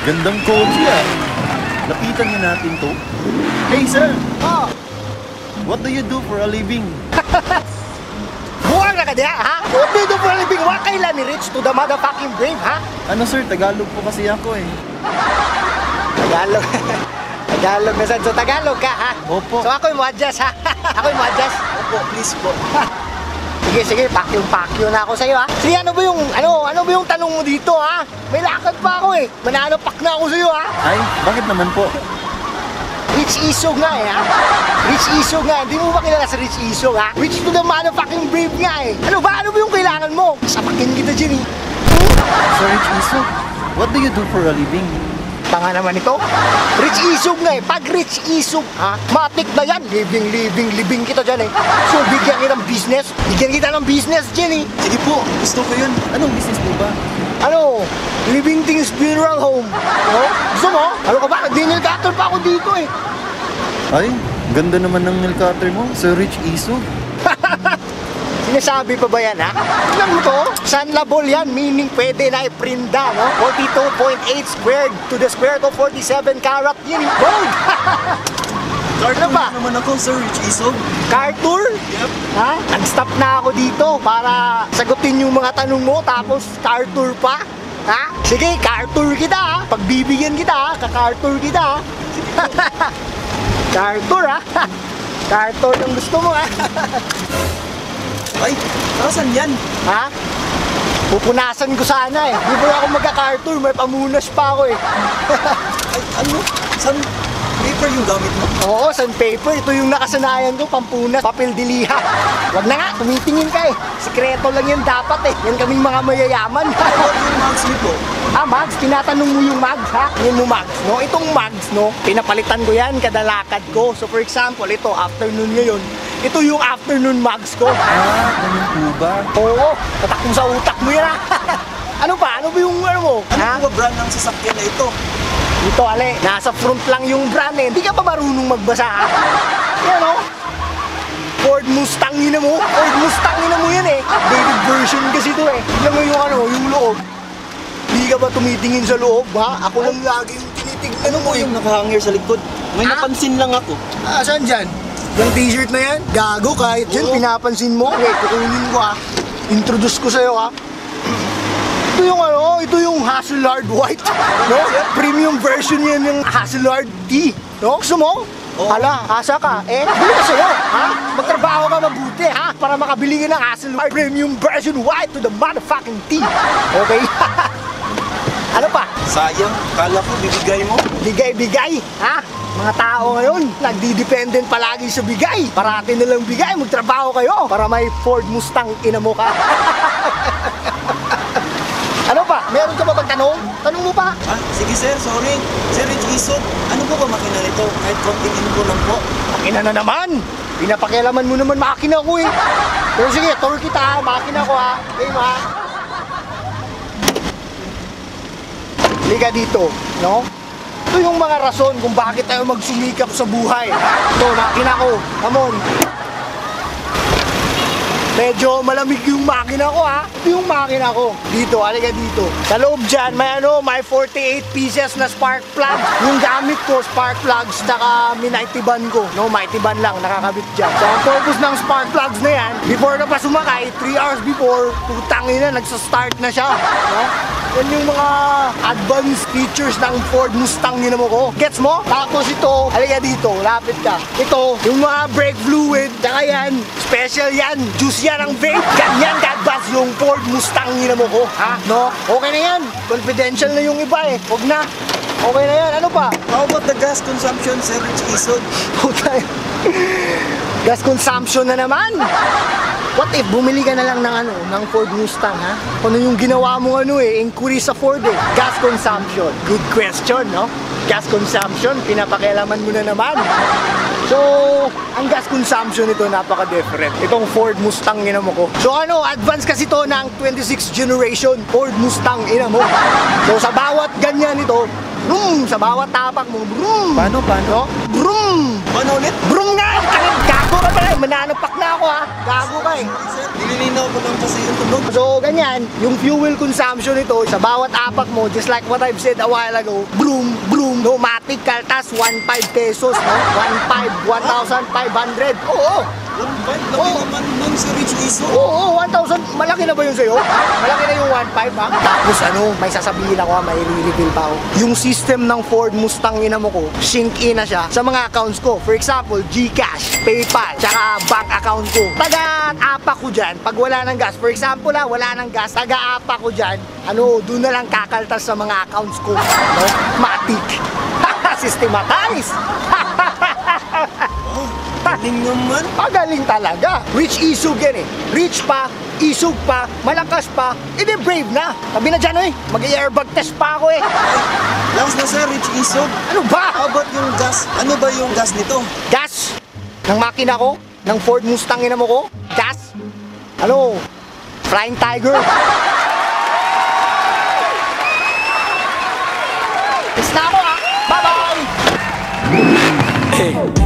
Gandang kotse ah. Lapitan na natin to. Hey sir, Oh, what do you do for a living? buwag na ka diya, ha? What do you do for a living? Wa kailan ni Rich to the motherfucking brave, ha? Ano sir, Tagalog po kasi ako eh. Tagalog. Tagalog na So Tagalog ka, ha? Opo. So ako yung mo-adjust, ha? Ako yung mo-adjust. Opo, please po. Sige, pakyo na ako sa'yo, ha? Sige, ano ba yung tanong mo dito, ha? May lakad pa ako, eh. Mananapak na ako sa'yo, ha? Ay, bakit naman po? Rich Isog nga, eh, ha? Rich Isog nga. Hindi mo ba kilala sa Rich Isog, ha? Rich to the motherfucking brave nga, eh. Ano ba yung kailangan mo? Sapakin kita dyan, eh. Sir Rich Isog, what do you do for a living? Tanga naman ito. Rich Isog nga, eh. Pag Rich Isog, ha? Matik na yan. Living kita dyan, eh. So, bigyan kita ng business. Bigyan kita ng business dyan, eh. Sige po, gusto ko yun. Anong business po ba? Ano? Living Things Funeral Home. No? Gusto mo? Ano ka ba? Daniel Cutter pa ako dito, eh. Ay, ganda naman ng nail cutter mo, Sir Rich Isog. Sinasabi pa ba yan, ha? Tignan mo to, sunlabol yan, meaning pwede na iprinda, no? 42.8 squared to the square root of 47 karat, yun, gold! Ano ba? naman ako, Sir Rich Isog. Car tour? Yep. Ha? Nag-stop na ako dito para sagutin yung mga tanong mo, tapos car tour pa? Ha? Sige, car tour kita, ha? Pagbibigyan kita, ha? Ka-car tour kita, ha? Car tour, ha? Car tour ang gusto mo, ha? Ay, saan yan? Ha? Pupunasan ko sana, eh. Di ba ako magka-car tour, may pamunas pa ako, eh. Ay, ano? Saan paper yung gamit mo? Oo, sandpaper. Ito yung nakasanayan ko, pampunas, papel diliha. Wag na nga, tumitingin ka, eh. Sikreto lang yan dapat, eh. Yan kaming mga mayayaman. Ano yung mags nito? Mags, tinatanong mo yung mags, ha? Yan yung mags, no? Itong mags, no? Pinapalitan ko yan kada lakad ko. So, for example, ito, afternoon ngayon. Ito yung afternoon mags ko. Ganun po ba? Oo, tatak mo sa utak mo yan, ha? Ano ba? Ano ba yung ano mo? Ano po ba brand ng sasakyan na ito? Ito, ale, nasa front lang yung brand, eh. Hindi ka pa marunong magbasa, ha? Yan, o. Ford Mustang yun mo. Ford Mustang yun mo yan, eh. Updated version kasi ito, eh. Tignan mo yung ano, yung loob. Hindi ka ba tumitingin sa loob, ha? Ako lang lagi yung tinitignan Ano mo, po eh. yung nakahanger sa likod? May napansin lang ako. Saan dyan? Yung t-shirt na yan? Gago, kahit dyan, pinapansin mo. Wait, kukunin ko, ha? Introduce ko sa'yo, ha? Ito yung ano, ito yung Hasselblad White, no? Premium version yan ng Hasselblad T, no? Gusto mo? Oo. Hala, asa ka? Bili ka sa'yo, ha? Magtrabaho ka mabuti, ha? Para makabili ka ng Hasselblad Premium version White to the motherfucking T. Okay? Ano pa? Sayang, kala ko bibigay mo. Bigay-bigay, ha? Mga tao ngayon, nagdi-dependent palagi sa bigay. Parati nilang bigay, magtrabaho kayo para may Ford Mustang ina mo ka. Ano pa? Meron ka ba magtanong? Tanong mo pa? Sige sir, sorry. Sir Rich Isog, ano po ba makina nito? Kahit konting info lang po. Makina na naman! Pinapakialaman mo naman makina ko, eh. Pero sige, tour kita, ha? Makina ko, ha? Okay, ha? Liga dito, no? Ito yung mga rason kung bakit tayo magsumikap sa buhay. Ito, makina ko. Come on. Medyo malamig yung makina ko, ha? Ito yung makina ko. Dito, halika dito. Sa loob dyan, may 48 pieces na spark plug. Yung gamit ko, spark plugs, tsaka minaitiban ko. No, maitiban lang, nakakabit dyan. So, ang purpose ng spark plugs na yan, before ka pa sumakay, 3 hours before, putangin na, nagsastart na siya. No? Yan yung mga advanced features ng Ford Mustang yun mo ko. Gets mo? Tapos ito, halika dito, lapit ka. Ito, yung mga brake fluid, tsaka yan, special yan, juice yan ang vape. Ganyan ka-advance yung Ford Mustang yun mo ko. Ha? No? Okay na yan. Confidential na yung iba, eh. Huwag na. Okay na yan. Ano pa? How about the gas consumption, Sir Rich Isog? Okay. Gas consumption na naman. What if bumili ka na lang ng Ford Mustang, ha? Ano yung ginawa mo inquiry sa Ford, eh? Gas consumption. Good question, no? Gas consumption, pinapakialaman mo na naman. So, ang gas consumption nito napaka-different. Itong Ford Mustang ina mo ko. So advance kasi to ng 26th generation Ford Mustang ina mo. So sa bawat ganyan ito, Sa bawat tapak mo, brum. Paano? No? Brum. Paano ulit? Brum nga! Gago ka pala, mananapak na ako ha. Gago ka eh. Sir, nililinaw ko lang kasi yung tunog. So ganyan, yung fuel consumption nito sa bawat apak mo, just like what I've said a while ago, broom, broom, no, matic kaltas, 1.5 pesos, no? 1.5, 1,500. Oo, 1.5, laki naman nun si Rich Iso. oo, 1,000. Malaki na ba yun sa'yo? Malaki na yung 1.5 ha? Tapos ano, may sasabihin ako ha, may re-reveal pa ako. Yung system ng Ford Mustang inamo ko, sync in na siya sa mga accounts ko. For example, GCash, PayPal, tsaka bank account ko. Taga-apa ko dyan, pag wala ng gas. For example ha, wala ng gas, taga-apa ko dyan, ano, doon na lang kakaltas sa mga accounts ko. No? Matic. Systematize. Galing naman. Pagaling talaga. Rich isug yan eh. Rich pa, isug pa, malakas pa, edi brave na. Sabi na dyan eh, mag-airbag test pa ako eh. Last na sir, Rich Iso. Ano ba? How about yung gas? Ano ba yung gas nito? Gas ng makina ko, ng Ford Mustang inamo ko. Gas. Ano? Flying Tiger. Basta ako ah. Bye-bye.